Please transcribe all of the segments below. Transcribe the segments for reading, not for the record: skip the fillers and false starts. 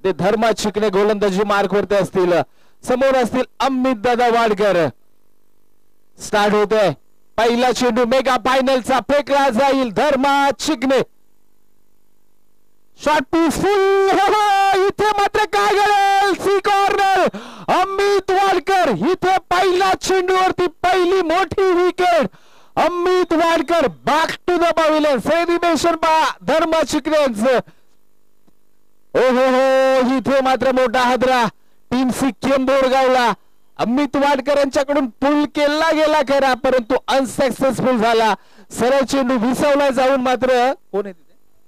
ते धर्मा चिकणे गोलंदाजी मार्क वरती असतील, समोर असतील अमित दादा वाडकर. स्टार्ट होतोय पहिला चेंडू, मेगा फायनलचा फेकला जाईल. Dharma Chikane shot peaceful. इथे मात्र काय घडेल, सी कॉर्नर. अमित वाडकर इथे पहिला चेंडूवरती पहिली मोठी wicket. Amit Wadkar back to the pavilion. Celebration पहा धर्मा चिकण्यांचं. हो इथे मात्र मोठा हादरा टीम सिक्कीम बोरगावला. अमित वाडकर यांच्याकडून पुल केला गेला खरा, परंतु अनसक्सेसफुल झाला. सरळ चेंडू विसवला जाऊन मात्र कोण आहे तिथे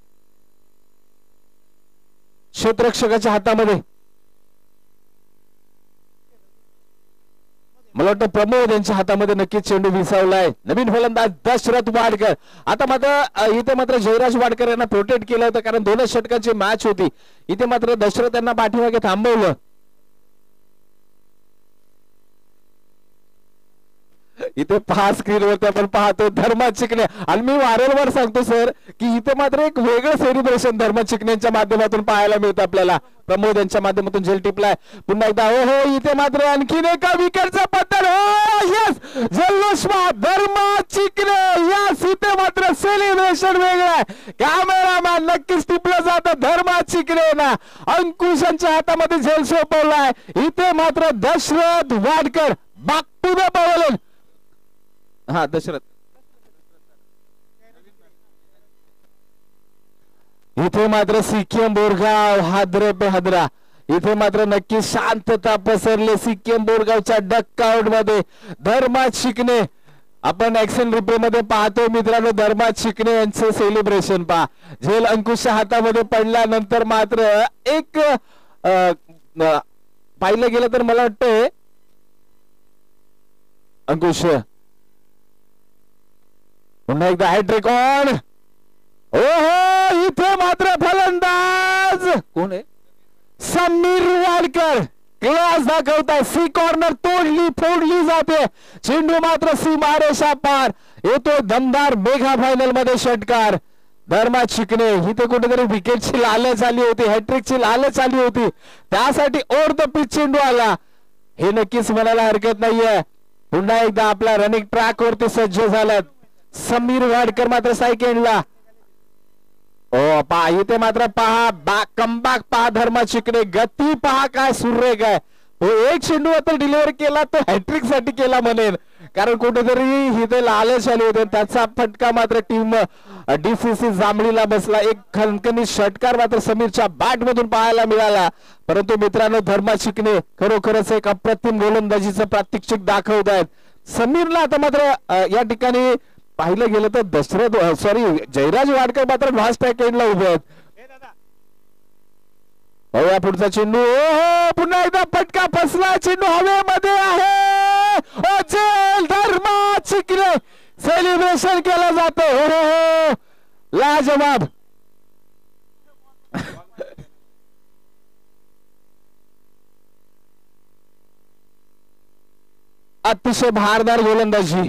क्षेत्ररक्षकाच्या हातामध्ये, मला वाटतं प्रमोद यांच्या हातामध्ये नक्कीच चेंडू विसावलाय. नवीन फलंदाज दशरथ वाडकर. आता मात्र इथे मात्र जयराज वाडकर यांना प्रोटेक्ट केलं होतं, कारण 2 षटकांची मॅच होती. इथे मात्र दशरथ यांना पाठीमागे थांबवलं. इथे पहा स्क्रीनवरती आपण पाहतो धर्मा चिकणे. आणि मी वारंवार सांगतो सर की इथे मात्र एक वेगळं सेलिब्रेशन धर्मा चिकण्यांच्या माध्यमातून पाहायला मिळतं आपल्याला. प्रमोद यांच्या माध्यमातून झेल टिपलाय पुन्हा एकदा. हो इथे मात्र आणखीन एका विकेटचा पत्तर. हो यस जल्लोष धर्मा चिकणे. यस इथे मात्र सेलिब्रेशन वेगळं आहे. कॅमेरामॅन नक्कीच टिपलं जातं धर्मा चिकणे ना. अंकुश यांच्या हातामध्ये झेल सोपवलाय. इथे मात्र Dashrath Wadkar back to the pavilion. हा दशरथ इथे मात्र सिक्कीम बोरगाव हादरे पे हादरा. इथे मात्र नक्की शांतता पसरले सिक्कीम बोरगावच्या डकआउट मध्ये. धर्मा चिकणे आपण ऍक्शन रिप्ले मध्ये पाहतो मित्रांनो. धर्मा चिकणे यांचं सेलिब्रेशन पहा. झेल अंकुशच्या हातामध्ये पडल्यानंतर मात्र एक पाहिलं गेलं तर मला वाटतंय अंकुश पुन्हा एकदा हॅट्रिक ऑन. ओहो इथे मात्र फलंदाज कोण आहे, समीर वाडकर क्लास दाखवताय. सी कॉर्नर तोडली फोडली जाते. चेंडू मात्र सीमारेषा पार. येतो दमदार मेगा फायनल मध्ये षटकार. धर्मा चिकणे इथे कुठेतरी विकेटची लालच आली होती, हॅट्रिकची लालच आली होती, त्यासाठी ओव्हर द पिच चेंडू आला. हे नक्कीच म्हणायला हरकत नाहीये. पुन्हा एकदा आपला रनिंग ट्रॅक वरती सज्ज झालात. समीर वाडकर मात्र सायकेंडला. ओ पहा इथे मात्र पहा कमबॅक पहा धर्मा चिकणे. गती पहा काय सुरेख आहे. हो एक चेंडू आता डिलिव्हर केला तो हॅट्रिक साठी केला म्हणेन, कारण कुठेतरी इथे लालच आली होते. त्याचा फटका मात्र टीम डीसीसी जांभळीला बसला. एक खणखणीत षटकार मात्र समीरच्या बॅट मधून पाहायला मिळाला. परंतु मित्रांनो धर्मा चिकणे खरोखरच एक अप्रतिम गोलंदाजीचं प्रात्यक्षिक दाखवत आहेत. समीरला आता मात्र या ठिकाणी पाहिलं गेलं तर दशरथ जयराज वाडकर मात्र लास्ट एंडला उभे आहेत. या पुढचा चेंडू. पुन्हा एकदा फटका फसला. चेंडू हवेमध्ये आहे. झेल धर्मा चिकणे सेलिब्रेशन केलं जातं. हो लाजवाब. अतिशय भारदार गोलंदाजी.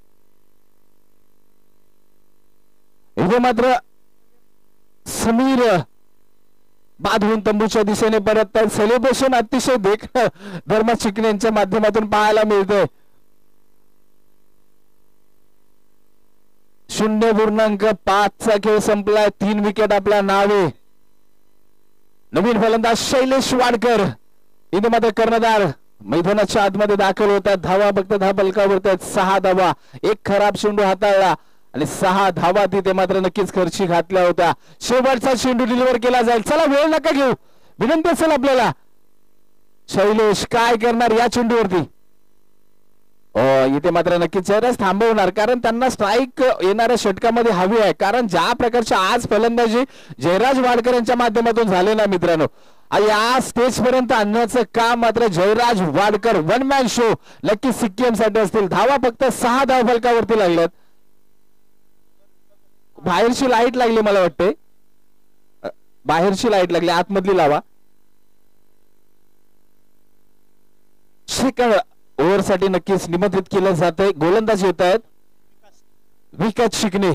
इथे मात्र समीर बाद होऊन तंबूच्या दिशेने परत. सेलिब्रेशन अतिशय देखणं धर्मा चिकणे यांच्या माध्यमातून पाहायला मिळतंय. 0.5 खेळ संपलाय. 3 विकेट आपल्या नावे. नवीन फलंदाज शैलेश वाडकर इथे मात्र कर्णधार मैदानाच्या आतमध्ये दाखल होतात. धावा फक्त 10 फलकावरती आहेत. 6 धावा. एक खराब चेंडू हाताळला आणि 6 धावा तिथे मात्र नक्कीच खर्ची घातल्या होत्या. शेवटचा चेंडू डिलिव्हर केला जाईल. चला वेळ नका घेऊ, विनंती असेल आपल्याला. शैलेश काय करणार या चेंडूवरती. इथे मात्र नक्कीच जयराज थांबवणार, कारण त्यांना स्ट्राईक येणाऱ्या षटकामध्ये हवी आहे. कारण ज्या प्रकारच्या आज फलंदाजी जयराज वाडकर यांच्या माध्यमातून झाले ना मित्रांनो, या स्टेज पर्यंत आणण्याचं काम मात्र Jayraj Wadkar one man show नक्की सिक्कीम साठी असतील. धावा फक्त 6 धाव फलकावरती लागल्यात. बाहेरची लाईट लागली मला वाटते. बाहेरची लाईट लागली, आतमधली लावा. सेकंड ओव्हर साठी नक्कीच निमंत्रित केलं जात आहे. गोलंदाज येत आहेत विकास चिकणे.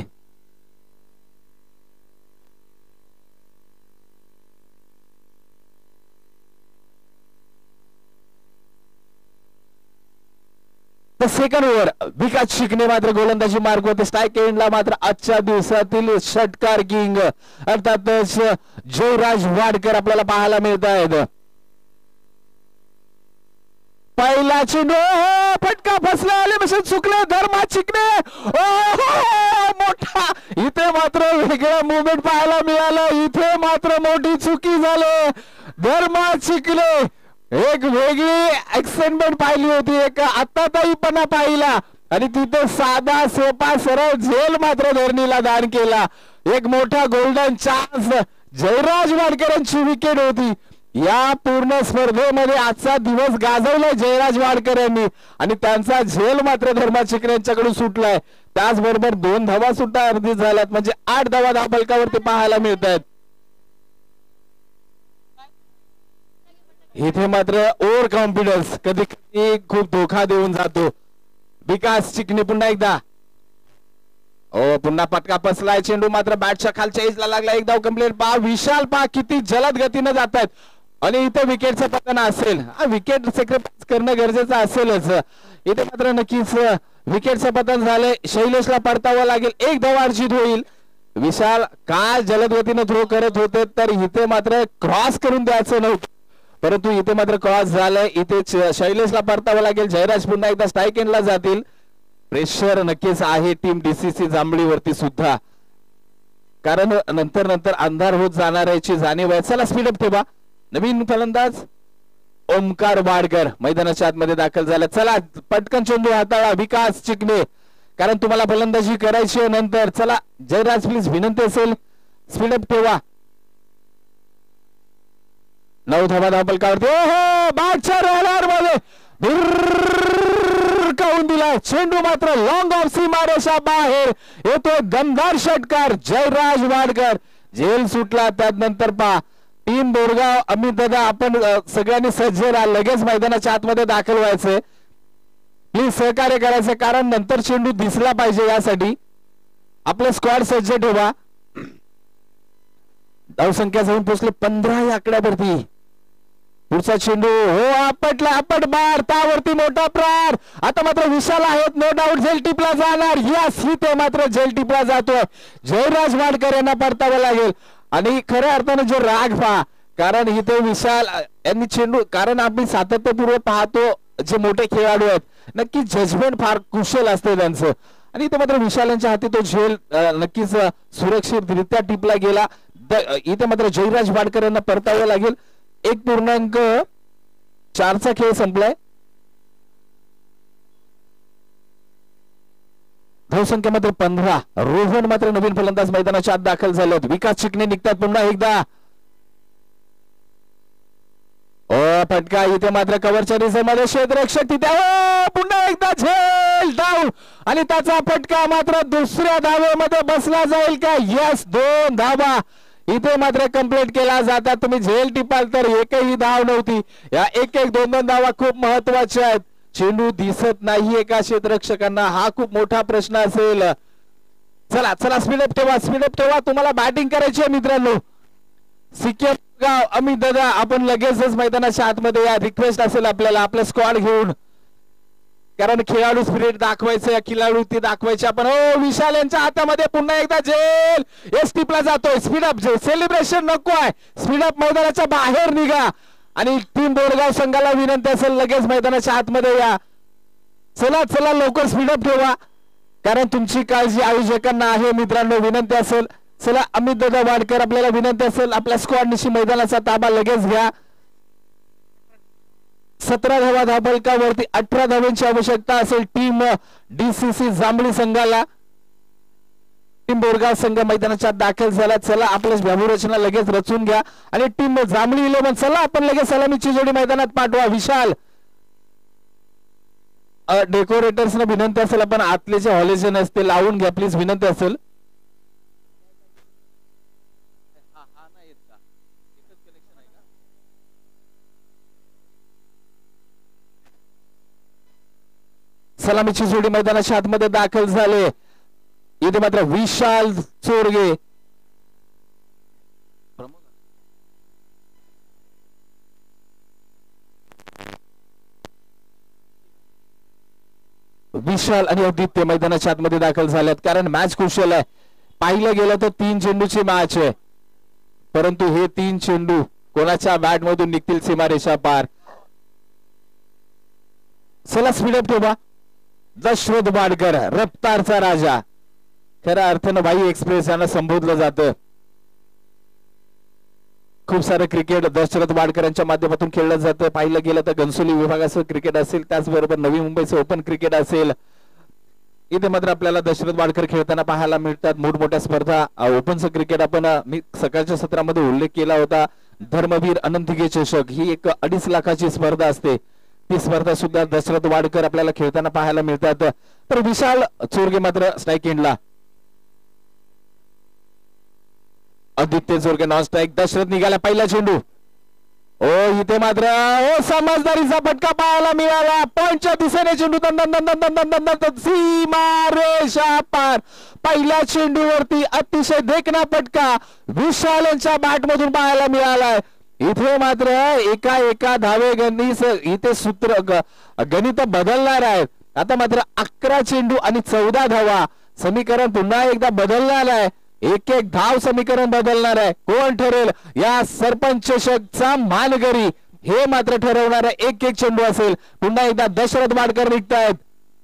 तर सेकंड ओव्हर विकास शिकणे मात्र गोलंदाजी मार्ग होते. स्ट्राईक एंडला मात्र आजच्या दिवसातील षटकार किंग अर्थातच जयराज वाडकर आपल्याला पाहायला मिळत आहेत. पहिला चेंडू फटका फसला, एलिमिनेशन चुकले धर्मा चिकणे. मोठा इथे मात्र वेगळं मुवमेंट पाहायला मिळालं. इथे मात्र मोठी चुकी झाली. धर्मा चिकले एक वेगळी एक्साइटमेंट पाहिली होती, एक आत्ताताईपणा पाहिला आणि तिथे साधा सोपा सरळ झेल मात्र धरणीला दान केला. एक मोठा गोल्डन चान्स जयराज वाडकर यांची विकेट होती. या पूर्ण स्पर्धेमध्ये आजचा दिवस गाजवलाय जयराज वाडकर यांनी आणि त्यांचा झेल मात्र धर्मा चिकणे यांच्याकडून सुटलाय. त्याचबरोबर 2 धावा सुद्धा अर्धी झाल्यात, म्हणजे 8 धावा धावफलकावरती पाहायला मिळत आहेत. इथे मात्र ओव्हर कॉन्फिडन्स कधी कधी खूप धोका देऊन जातो. विकास चिकणे पुन्हा एकदा पुन्हा पटका फसलाय. चेंडू मात्र बॅटच्या खालच्या एजला लागला. एक धाव कंप्लीट. पा विशाल पा किती जलद गतीने जात आहेत आणि इथे विकेटचं पतन असेल. विकेट सॅक्रिफाईस करणं गरजेचं असेलच. इथे मात्र नक्कीच विकेटचं पतन झालंय. शैलेशला परतावं लागेल. एक धाव अर्जित होईल. विशाल काय जलद गतीने थ्रो करत होते, तर इथे मात्र क्रॉस करून द्यायचं नव्हतं, परंतु इथे मात्र क्रॉस झालाय. इथे शैलेशला परतावं लागेल. जयराज पुन्हा एकदा स्ट्राईक एंडला जातील. प्रेशर नक्कीच आहे टीम डीसीसी जांभळीवरती सुद्धा, कारण नंतर नंतर अंधार होत जाणार याची जाणीव आहे. चला स्पीडअप ठेवा. नवीन फलंदाज ओमकार वाडकर मैदानाच्या आतमध्ये दाखल झाला. चला पटकन चेंडू हाताळा विकास चिकणे, कारण तुम्हाला फलंदाजी करायची आहे नंतर. चला जयराज प्लीज विनंती असेल स्पीडअप ठेवा. 9 धावा धावफलकावरती. बॅटच्या रडार मध्ये काऊन दिला. चेंडू मात्र लॉंग ऑफ सीमारेषा बाहेर येतो. दमदार षटकार जयराज वाडकर. झेल सुटला. त्यानंतर पा टीम बोरगाव अमित दादा आपण सगळ्यांनी सज्ज राहा. लगेच मैदानाच्या आतमध्ये दाखल व्हायचंय. प्लीज सहकार्य करायचं, कारण नंतर चेंडू दिसला पाहिजे. यासाठी आपलं स्क्वॉड सज्ज ठेवा. धावसंख्या जाऊन पोहोचले 15 या आकड्यावरती. पुढचा चेंडू आपटला. आपट बार त्यावरती मोठा प्रार. आता मात्र विशाल आहेत. नो डाऊट झेल टिपला जाणार. यस इथे मात्र झेल टिपला जातोय. जयराज वाडकर यांना परतावं लागेल आणि खऱ्या अर्थाने जो राग पहा, कारण इथे विशाल यांनी चेंडू, कारण आम्ही सातत्यपूर्व पाहतो जे मोठे खेळाडू आहेत नक्की जजमेंट फार कुशल असते त्यांचं, आणि इथे मात्र विशाल यांच्या हाती तो झेल नक्कीच सुरक्षितरित्या टिपला गेला. इथे मात्र जयराज वाडकर यांना परतावं लागेल. 1.4चा खेळ संपलाय. धावसंख्या मात्र 15. रोहन मात्र नवीन फलंदाज मैदानाच्या आत दाखल झाले. विकास चिकणे निघतात पुन्हा एकदा. फटका. इथे मात्र कव्हरच्या रिझमध्ये क्षेत्ररक्षक तिथे पुन्हा एकदा झेल डाऊन आणि त्याचा फटका मात्र दुसऱ्या धावेमध्ये बसला जाईल का. यस 2 धावा इथे मात्र कंप्लीट केला जातात. तुम्ही झेल टिपाल तर एकही धाव नव्हती. या 1-1 2-2 धावा खूप महत्वाच्या आहेत. चेंडू दिसत नाही एका क्षेत्ररक्षकांना, हा खूप मोठा प्रश्न असेल. चला चला स्पीडअप ठेवा. स्पीडअप ठेवा. तुम्हाला बॅटिंग करायची आहे मित्रांनो. सिक्कीम गाव अमित दादा आपण लगेचच मैदानाच्या आतमध्ये या. रिक्वेस्ट असेल आपल्याला आपलं स्क्वॉड घेऊन, कारण खेळाडू स्पिरिट दाखवायचं, खेळाडू ती दाखवायचे आपण. विशाल यांच्या हातामध्ये पुन्हा एकदा झेल. एस टिपला जातोय. स्पीडअप सेलिब्रेशन नको आहे. स्पीडअप मैदानाच्या बाहेर निघा आणि टीम बोरगाव संघाला विनंती असेल लगेच मैदानाच्या आतमध्ये या. चला चला लवकर स्पीडअप ठेवा, कारण तुमची काळजी आयोजकांना आहे. मित्रांनो विनंती असेल. चला अमित दादा वाडकर आपल्याला विनंती असेल आपल्या स्क्वॉडनिशी मैदानाचा ताबा लगेच घ्या. 17 धावा धावफलकावरती 18 धावांची आवश्यकता असेल टीम डीसीसी जांभळी संघाला. टीम बोरगाव संघ मैदानाच्या दाखल झाला. चला आपल्या व्यूहरचना लगेच रचून घ्या आणि टीम जांभळी 11 चला आपण लगेच सलामीची जोडी मैदानात पाठवा. विशाल डेकोरेटर्सना विनंती असेल आपण आतले जे हॉलेजन असते लावून घ्या प्लीज, विनंती असेल. सलामीची जोडी मैदानाच्या आतमध्ये दाखल झाले. इथे मात्र विशाल चोरगे विशाल आणि आदित्य मैदानाच्या आतमध्ये दाखल झाल्यात, कारण मॅच कुशल आहे. पाहिलं गेलं तर 3 चेंडूची मॅच आहे, परंतु हे 3 चेंडू कोणाच्या बॅट मधून निघतील सीमारेषा पार. चला स्पीडअप ठेवा. दशरथ वाडकर रफ्तारचा राजा, खऱ्या अर्थानं भाई एक्सप्रेस यांना संबोधलं जातं. खूप सारं क्रिकेट दशरथ वाडकर यांच्या माध्यमातून खेळलं जातं. पाहिलं गेलं तर घनसोली विभागाचं क्रिकेट असेल, त्याचबरोबर नवी मुंबईचं ओपन क्रिकेट असेल, इथे मात्र आपल्याला दशरथ वाडकर खेळताना पाहायला मिळतात. मोठमोठ्या स्पर्धा, ओपनचं क्रिकेट आपण मी सकाळच्या सत्रामध्ये उल्लेख केला होता. धर्मवीर अनंतिके चषक ही एक 2.5 लाखाची स्पर्धा असते. ती स्पर्धा सुद्धा दशरथ वाडकर आपल्याला खेळताना पाहायला मिळतात. तर विशाल चोरगे मात्र स्ट्राईक एंडला. Aditya Chorge non strike. दशरथ निघाला पहिला चेंडू. ओ इथे मात्र समजदारीचा फटका पाहायला मिळाला. पॉइंटच्या दिशेने चेंडू सीमारेषा पार. पहिल्या चेंडूवरती अतिशय देखणा फटका विशाल यांच्या बॅट मधून पाहायला मिळालाय. इथे मात्र एका धावे गणित इथे सूत्र गणित बदलणार आहेत. आता मात्र 11 चेंडू आणि 14 धावा. समीकरण पुन्हा एकदा बदलणार आहे. एक धाव समीकरण बदलणार आहे. कोण ठरेल या सरपंच चषकचा मानकरी हे मात्र ठरवणार आहे. एक चेंडू असेल. पुन्हा एकदा दशरथ वाडकर निघतायत.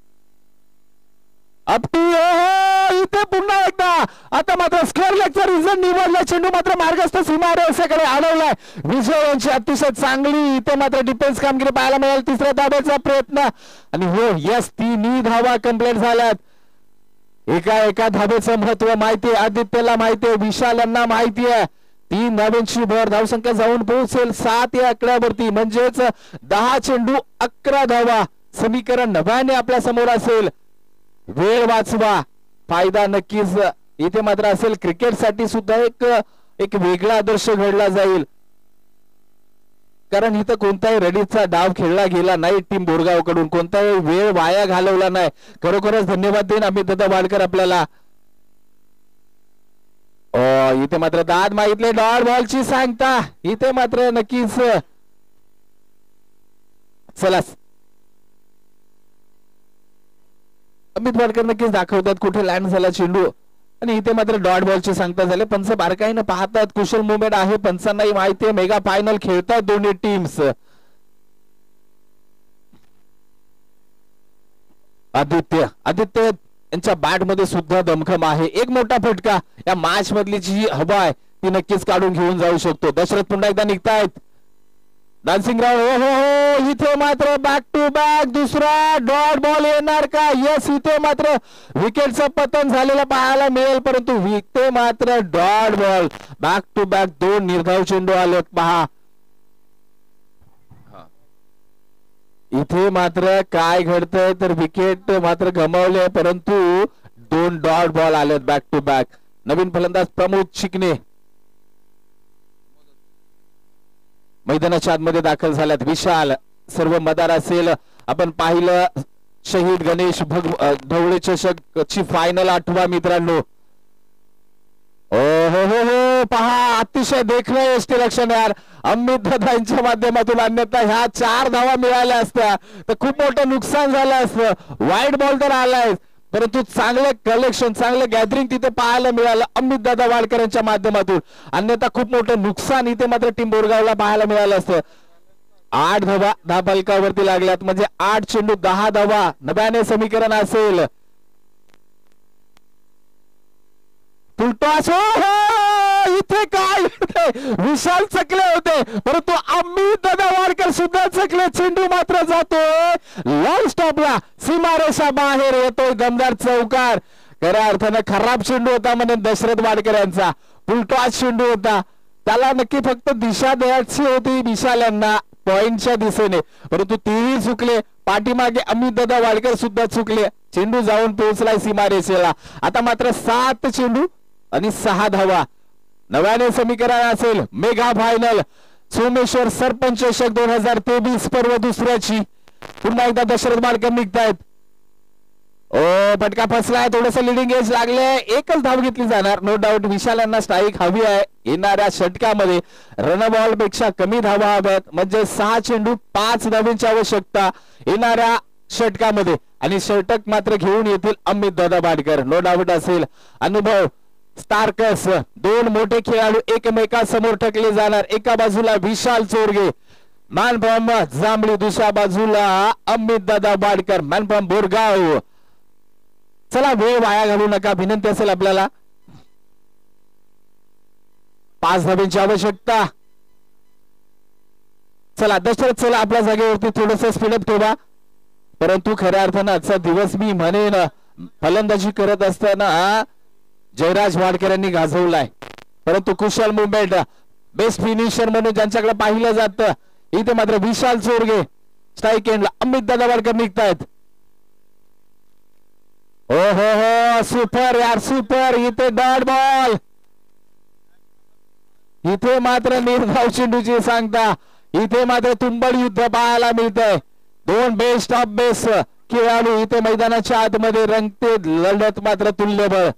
इथे पुन्हा एकदा आता मात्र स्क्वेअर लेगचा रिझन निवडला. चेंडू मात्र मार्गस्थ सीमारेषेकडे अडवलाय. विजय यांची अतिशय चांगली इथे मात्र डिफेन्स कामगिरी पाहायला मिळेल. तिसऱ्या धाब्याचा प्रयत्न आणि हो यस 3 धावा कंप्लीट झाल्यात. एका धाबेचं महत्व माहितीये आदित्यला, माहितीये विशाल यांना, माहितीये 3 धाब्यांची भर. धावसंख्या जाऊन पोहोचेल 7 या आकड्यावरती, म्हणजेच 10 चेंडू 11 धावा. समीकरण नव्याने आपल्या समोर असेल. वेळ वाचवा, फायदा नक्कीच इथे मात्र असेल. क्रिकेटसाठी सुद्धा एक वेगळा आदर्श घडला जाईल, कारण इथं कोणताही रडीचा डाव खेळला गेला नाही. टीम बोरगाव कडून कोणताही वेळ वाया घालवला नाही. खरोखरच धन्यवाद देईन अमित दादा वाडकर आपल्याला. इथे मात्र दाद मागितले. डॉट बॉलची सांगता इथे मात्र नक्कीच. चला अमित वाडकर नक्कीच दाखवतात कुठे लँड झाला चेंडू, आणि इथे मात्र डॉट बॉलची सांगता झाले. पंच बारकाईने पाहतात. कुशल मुवमेंट आहे पंचांनाही माहिती आहे. मेगा फायनल खेळतात दोन्ही टीम्स. आदित्य यांच्या बॅट मध्ये सुद्धा दमखम आहे. एक मोठा फटका या मॅच मधली जी हवा आहे ती नक्कीच काढून घेऊन जाऊ शकतो. दशरथ पुन्हा एकदा निघतायत. Dancing round. हो इथे मात्र बॅक टू बॅक दुसरा डॉट बॉल येणार का? यस इथे मात्र विकेटचं पतन झालेलं पाहायला मिळेल, परंतु इथे मात्र dot ball. Back to back 2 निर्धाव चेंडू आलेत पहा. इथे मात्र काय घडतंय तर विकेट मात्र गमावले, परंतु 2 डॉट बॉल आलेत बॅक टू बॅक. नवीन फलंदाज प्रमोद चिकणे मैदानाच्या आतमध्ये दाखल झाल्यात. विशाल सर्व मदार असेल. आपण पाहिलं शहीद गणेश ढवळे चषक ची फायनल 8वा मित्रांनो. हो पहा अतिशय देखणं यष्टीरक्षण यार अमित दादा यांच्या माध्यमातून. अन्यथा ह्या 4 धावा मिळाल्या असत्या तर खूप मोठं नुकसान झालं असतं. वाईट बॉल तर आलाय, परंतु चांगले कलेक्शन, चांगलं गॅदरिंग तिथे पाहायला मिळालं अमित दादा वाडकर यांच्या माध्यमातून. अन्यथा खूप मोठं नुकसान इथे मात्र टीम बोरगावला पाहायला मिळालं असतं. 8 धावा धाबलकावरती लागल्यात, म्हणजे 8 चेंडू 10 धावा नव्याने समीकरण असेल. फुलटॉस. इथे काय विशाल चकले होते, परंतु अमित दादा वाडकर सुद्धा चकले. चेंडू मात्र जातोय लॉंग स्टॉपला. सीमारेषा बाहेर येतोय. दमदार चौकार. खऱ्या अर्थानं खराब चेंडू होता म्हणे दशरथ वाडकर यांचा. फुलटॉस चेंडू होता. त्याला नक्की फक्त दिशा द्यायची होती विशाल यांना पॉइंटच्या दिशेने, परंतु तेही चुकले. पाठीमागे अमित दादा वाडकर सुद्धा चुकले. चेंडू जाऊन पोहोचलाय सीमारेषेला. आता मात्र 7 चेंडू आणि 6 धावा. नव्याने समीकरण असेल. मेगा फायनल सोमेश्वर सरपंच चषक 2023 पर्व दुसऱ्याची. पुन्हा एकदा दशरथ वाडकर निघतायत. फटका फसलाय. थोडस लिडिंग एज लागले. एकच धाव घेतली जाणार नो डाऊट. विशाल यांना स्ट्राईक हवी आहे. येणाऱ्या षटकामध्ये रन बॉल पेक्षा कमी धावा हव्यात, म्हणजे 6 चेंडू 5 धावांची आवश्यकता येणाऱ्या षटकामध्ये. आणि षटक मात्र घेऊन येतील अमित दादा बाडकर. नो डाऊट असेल. अनुभव स्टार्कस दोन मोठे खेळाडू एकमेकांसमोर टकले जाणार. एका बाजूला विशाल चोरगे मॅन फ्रॉम जांभळी, दुसऱ्या बाजूला अमित दादा बाडकर मॅन फ्रॉम बोरगाव. चला वेळ वाया घालू नका, विनंती असेल आपल्याला. 5 धाब्यांची आवश्यकता. चला दशरथ चला आपल्या जागेवरती थोडस स्पीडअप ठेवा. परंतु खऱ्या अर्थानं आजचा दिवस मी म्हणेन फलंदाजी करत असताना जयराज वाडकर यांनी गाजवलाय. परंतु कुशल मुवमेंट बेस्ट फिनिशर म्हणून ज्यांच्याकडे पाहिलं जातं इथे मात्र विशाल चोरगे स्ट्राईक एंडला अमित दादा वाडकर निघतायत. हो हो हो सुपर यार सुपर. इथे डॉट बॉल. इथे मात्र निर्धाव चेंडूची सांगता. इथे मात्र तुंबड युद्ध पाहायला मिळतंय. दोन बेस्ट ऑफ बेस्ट खेळाडू इथे मैदानाच्या आतमध्ये रंगते. लढत मात्र तुल्यबळ.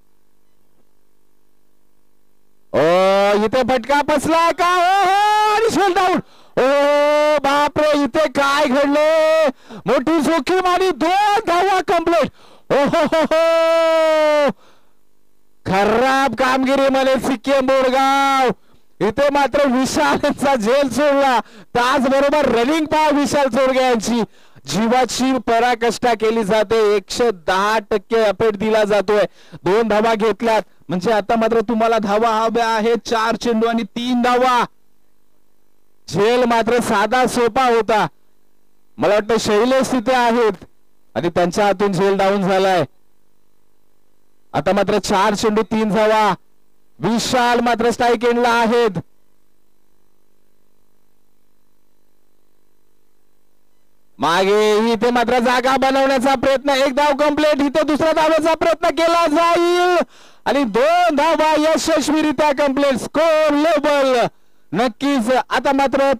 ओ इथे फटका बसला का? आणि शेल डाऊन. ओ बापरे इथे काय घडले? मोठी जोखीम आणि 2 धावा कंप्लीट. ओ हो खराब कामगिरी मध्ये सिक्कीम बोरगाव. इथे मात्र विशालचा झेल सोडला. त्याचबरोबर रनिंग पहा विशाल चोरगे यांची. जीवाची पराकाष्ठा केली जाते. 110% अपेट दिला जातोय. 2 धावा घेतल्यात म्हणजे आता मात्र तुम्हाला धावा हव्या आहेत. 4 चेंडू आणि 3 धावा. झेल मात्र साधा सोपा होता. मला वाटतं शैलेश तिथे आहेत आणि त्यांच्या हातून झेल डाऊन झालाय. आता मात्र 4 चेंडू 3 धावा. विशाल मात्र स्ट्राईक एंडला आहेत. मागे इथे मात्र जागा बनवण्याचा प्रयत्न. 1 धाव कंप्लीट. इथे दुसऱ्या धावेचा प्रयत्न केला जाईल आणि 2 धावा यशस्वीरित्या कंप्लीट. स्कोर लेबल नक्कीच. आता मात्र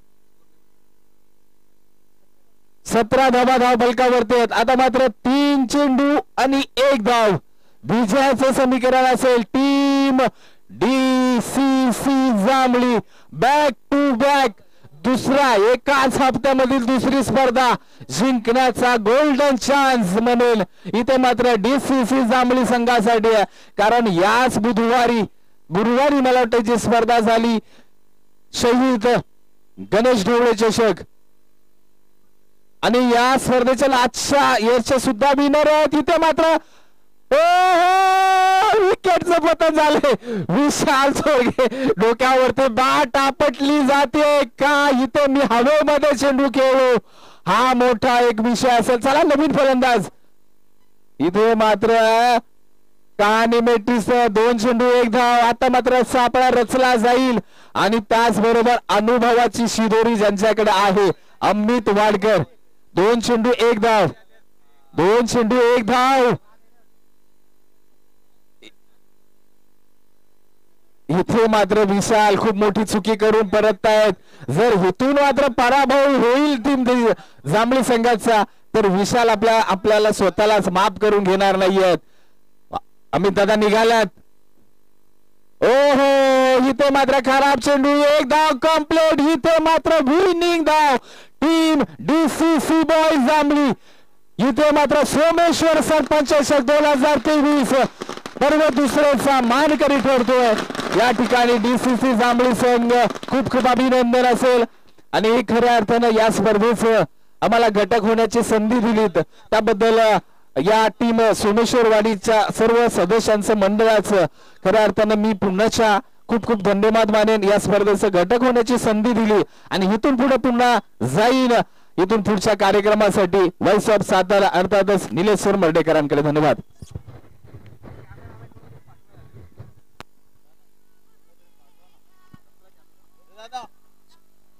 17 धावा धाव फलकावरती आहेत. आता मात्र 3 चेंडू आणि 1 धाव. विजयाचं समीकरण असेल team DCC Jambhali back to back दुसरा एकाच हप्त्यामधील दुसरी स्पर्धा जिंकण्याचा गोल्डन चान्स म्हणेल इथे मात्र DCC जांभळी संघासाठी आहे. कारण याच गुरुवारी मला वाटतं जी स्पर्धा झाली शहीद गणेश ढवळे चषक आणि या स्पर्धेच्या आजच्या याचे सुद्धा विनर आहेत. इथे मात्र विकेटचं पतन झाले. विशाल चोरगे डोक्यावरती बॅट आपटली जाते का? इथे मी हवेमध्ये चेंडू खेळलो. हा मोठा एक विषय असेल. चला नवीन फलंदाज. इथे मात्र कहाणी मेट्रिस 2 चेंडू 1 धाव. आता मात्र सापळा रचला जाईल आणि त्याचबरोबर अनुभवाची शिदोरी ज्यांच्याकडे आहे अमित वाडकर. 2 चेंडू 1 धाव. 2 चेंडू 1 धाव. इथे मात्र विशाल खूप मोठी चुकी करून परततायत. जर इथून मात्र पराभव होईल टीम जांभळी संघाचा तर विशाल आपल्याला स्वतःलाच माफ करून घेणार नाहीयेत. अमित दादा निघाल्यात. ओहो इथे मात्र खराब चेंडू 1 धाव कंप्लीट. इथे मात्र विनिंग धाव टीम DCC बॉयज जांभळी. इथे मात्र सोमेश्वर सरपंच 2023 पर्व दुसऱ्याचा मानकरी ठरतोय. या ठिकाणी DCC जांभळी संघ खूप खूप अभिनंदन असेल आणि खऱ्या अर्थानं या स्पर्धेचं आम्हाला घटक होण्याची संधी दिलीत त्याबद्दल या टीम सोमेश्वरवाडीच्या सर्व सदस्यांचं मंडळाचं खऱ्या अर्थानं मी पुन्हा खूप खूप धन्यवाद मानेन. या स्पर्धेचं घटक होण्याची संधी दिली आणि इथून पुढे पुन्हा जाईन इथून पुढच्या कार्यक्रमासाठी व्हॉइस ऑफ सातारा अर्थातच निलेश सर मर्डेकरांकडे धन्यवाद.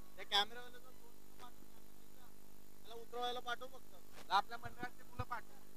आपल्या मंडळातले मुलं पाठव.